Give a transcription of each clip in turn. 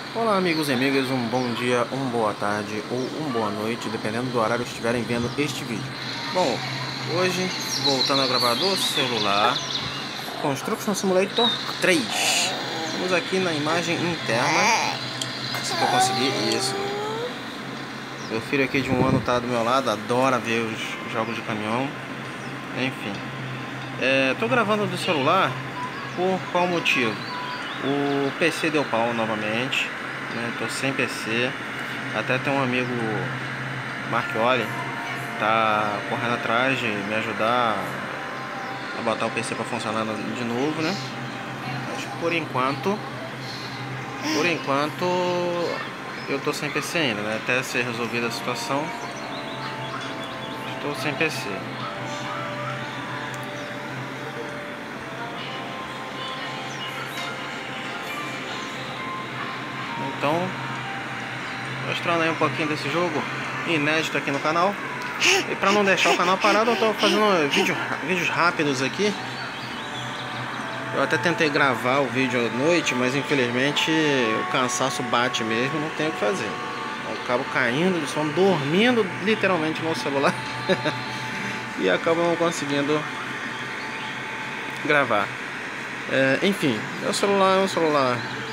Olá amigos e amigas, um bom dia, uma boa tarde ou uma boa noite, dependendo do horário que estiverem vendo este vídeo. Bom, hoje voltando a gravar do celular, Construction Simulator 3. Estamos aqui na imagem interna, se eu conseguir, isso. Meu filho aqui de 1 ano tá do meu lado, adora ver os jogos de caminhão, enfim. Tô gravando do celular por qual motivo? O PC deu pau novamente, né? Tô sem PC. Até tem um amigo, Marchioli, tá correndo atrás de me ajudar a botar o PC para funcionar de novo, né? Mas por enquanto eu tô sem PC ainda, né? Até ser resolvida a situação, estou sem PC. Então, mostrando aí um pouquinho desse jogo inédito aqui no canal. E para não deixar o canal parado, eu tô fazendo vídeos rápidos aqui. Eu até tentei gravar o vídeo à noite, mas infelizmente o cansaço bate mesmo, não tenho o que fazer. Eu acabo caindo de sono, dormindo literalmente no celular e acabo não conseguindo gravar. Enfim, meu celular é um celular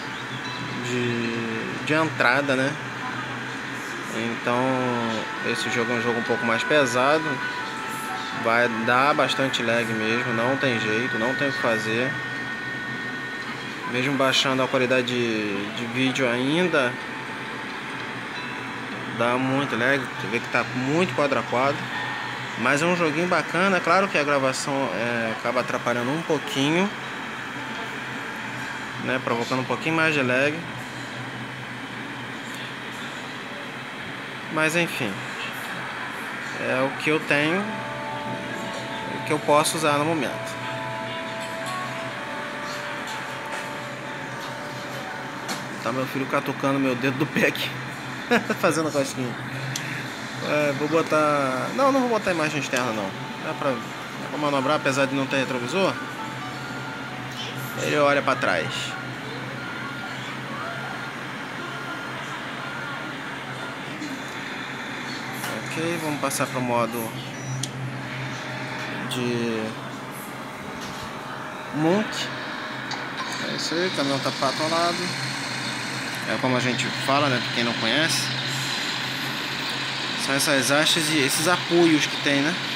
de entrada, né? Então esse jogo é um jogo um pouco mais pesado, vai dar bastante lag mesmo, não tem jeito, não tem o que fazer. Mesmo baixando a qualidade de vídeo ainda dá muito lag, você vê que tá muito quadro a quadro. Mas é um joguinho bacana, é claro que a gravação acaba atrapalhando um pouquinho, né, provocando um pouquinho mais de lag. Mas enfim, é o que eu tenho, o que eu posso usar no momento. Tá meu filho catucando meu dedo do pé aqui, fazendo cosquinha. Vou botar... Não vou botar imagem externa não. Dá pra manobrar, apesar de não ter retrovisor. Ele olha pra trás. Ok, vamos passar para o modo de monte. É isso aí, o caminhão tá patolado. É como a gente fala, né? Pra quem não conhece, são essas hastes e esses apoios que tem, né?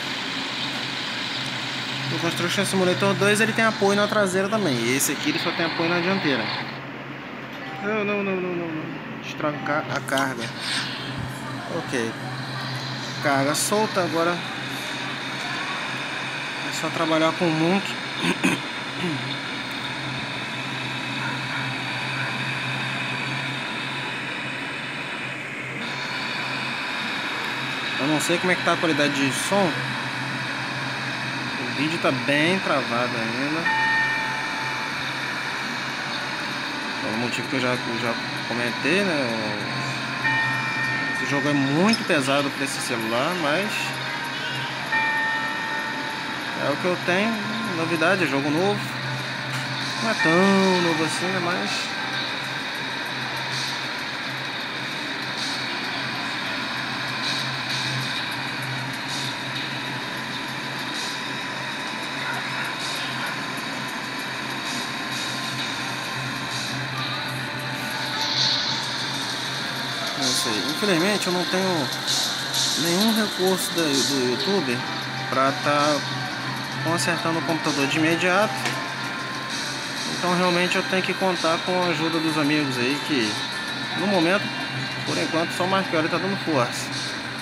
No Construction Simulator 2 ele tem apoio na traseira também. E esse aqui ele só tem apoio na dianteira. Não. Destrancar a carga. Ok. Carga solta agora. É só trabalhar com o Monk. Eu não sei como é que tá a qualidade de som. O vídeo tá bem travado ainda. Pelo motivo que eu já comentei, né? Esse jogo é muito pesado para esse celular, mas é o que eu tenho. Novidade, é jogo novo. Não é tão novo assim, né? Mas não sei. Infelizmente eu não tenho nenhum recurso do YouTube para estar consertando o computador de imediato. Então realmente eu tenho que contar com a ajuda dos amigos aí, que no momento, por enquanto, só o Marchioli tá dando força.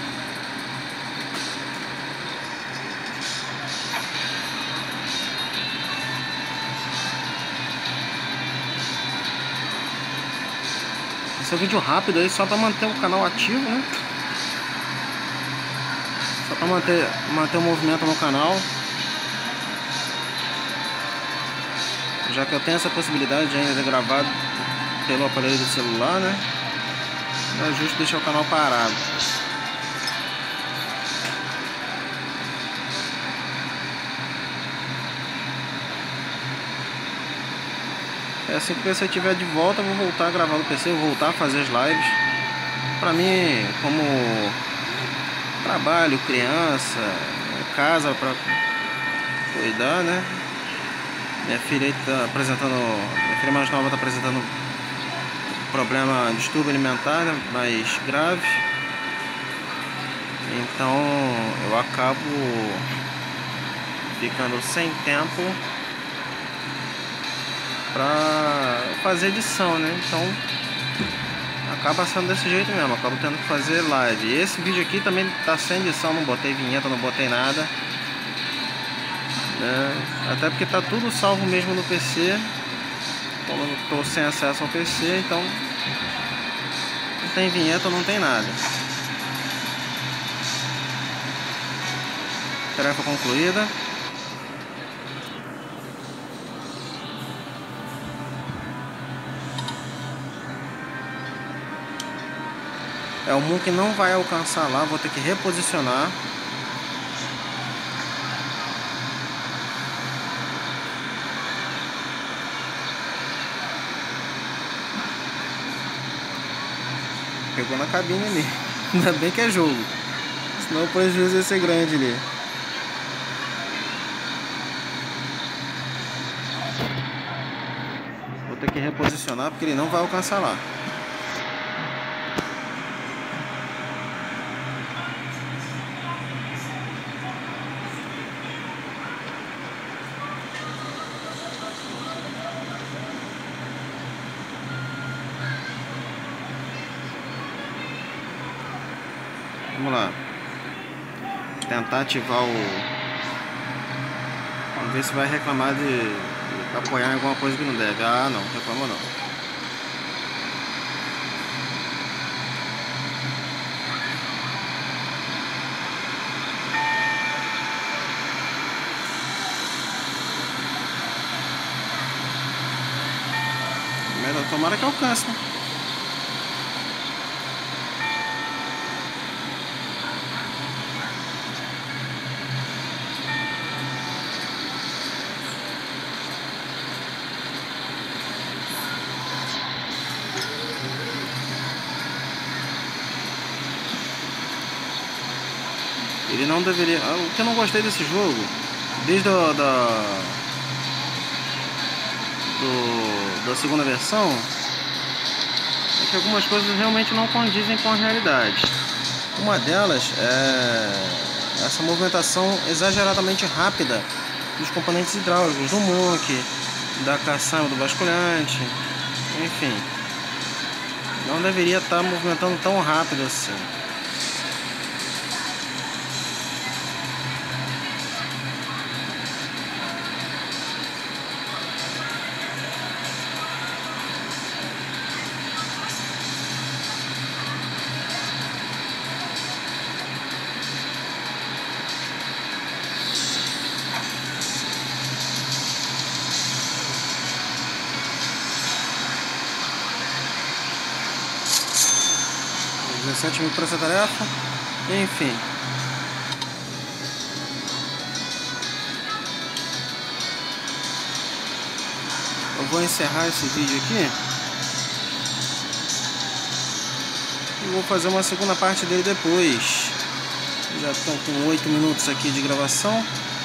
Esse é um vídeo rápido aí, só para manter o canal ativo, né? Só para manter o movimento no canal. Já que eu tenho essa possibilidade de ainda gravar pelo aparelho do celular, né? Não é justo deixar o canal parado. Assim que o PC estiver de volta, eu vou voltar a gravar no PC, vou voltar a fazer as lives. Pra mim, como trabalho, criança, casa pra cuidar, né? Minha filha tá apresentando, minha filha mais nova tá apresentando problema, distúrbio alimentar, né, mais grave. Então eu acabo ficando sem tempo pra fazer edição, né? Então acaba sendo desse jeito mesmo, acabo tendo que fazer live. E esse vídeo aqui também tá sem edição, não botei vinheta, não botei nada, né? Até porque tá tudo salvo mesmo no PC. Como eu tô sem acesso ao PC, então não tem vinheta, não tem nada. Tarefa concluída. É o Moon que não vai alcançar lá, vou ter que reposicionar. Pegou na cabine ali. Ainda bem que é jogo, senão o prejuízo ia ser grande ali. Vou ter que reposicionar porque ele não vai alcançar lá. Vamos lá. Tentar ativar o... Vamos ver se vai reclamar de apoiar em alguma coisa que não deve. Ah, não. Reclama não. Tomara que alcance, né? Ele não deveria... O que eu não gostei desse jogo, desde da segunda versão, é que algumas coisas realmente não condizem com a realidade. Uma delas é essa movimentação exageradamente rápida dos componentes hidráulicos, do muque, da caçamba, do basculhante, enfim. Não deveria estar movimentando tão rápido assim. $17.000 para essa tarefa. Enfim, eu vou encerrar esse vídeo aqui e vou fazer uma segunda parte dele depois. Já estão com 8 minutos aqui de gravação.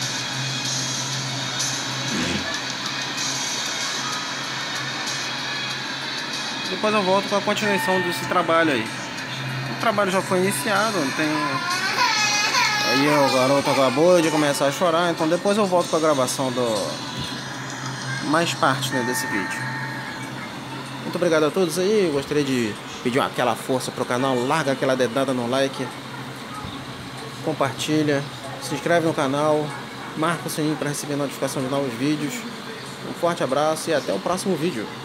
Depois eu volto com a continuação desse trabalho aí. O trabalho já foi iniciado, não tem... Aí o garoto acabou de começar a chorar, então depois eu volto com a gravação mais parte, né, desse vídeo. Muito obrigado a todos aí, eu gostaria de pedir aquela força pro canal, larga aquela dedada no like, compartilha, se inscreve no canal, marca o sininho para receber notificação de novos vídeos. Um forte abraço e até o próximo vídeo.